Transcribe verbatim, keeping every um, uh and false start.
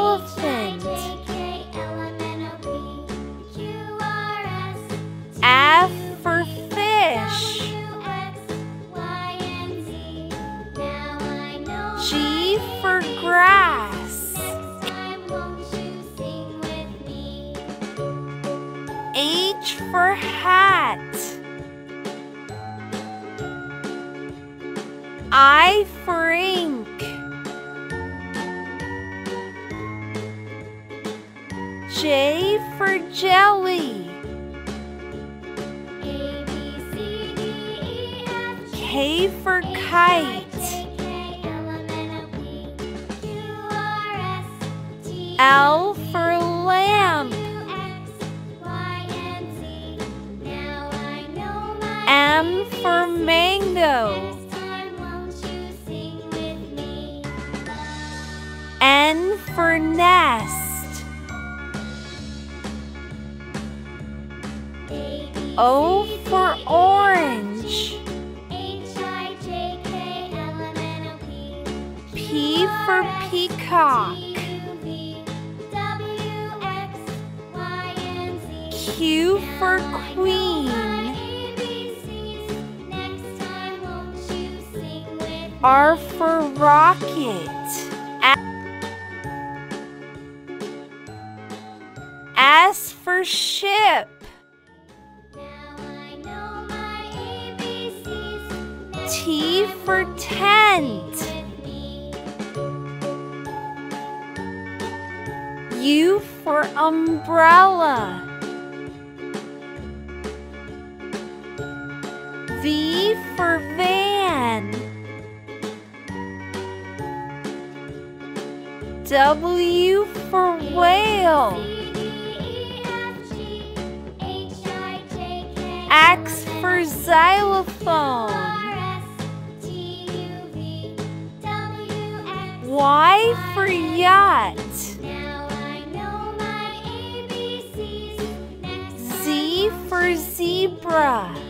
elephant. F for fish. G for grass. H for hat. I for ink. J for jelly. A, B, C, D, E, F, G, K for kite. L for lamp. M for mango. N for nest. O for orange. P for peacock. Q for queen. R for rocket. S for ship. T for tent. U for umbrella. V for van. W for whale. X for xylophone. Y for yacht. Z for zebra.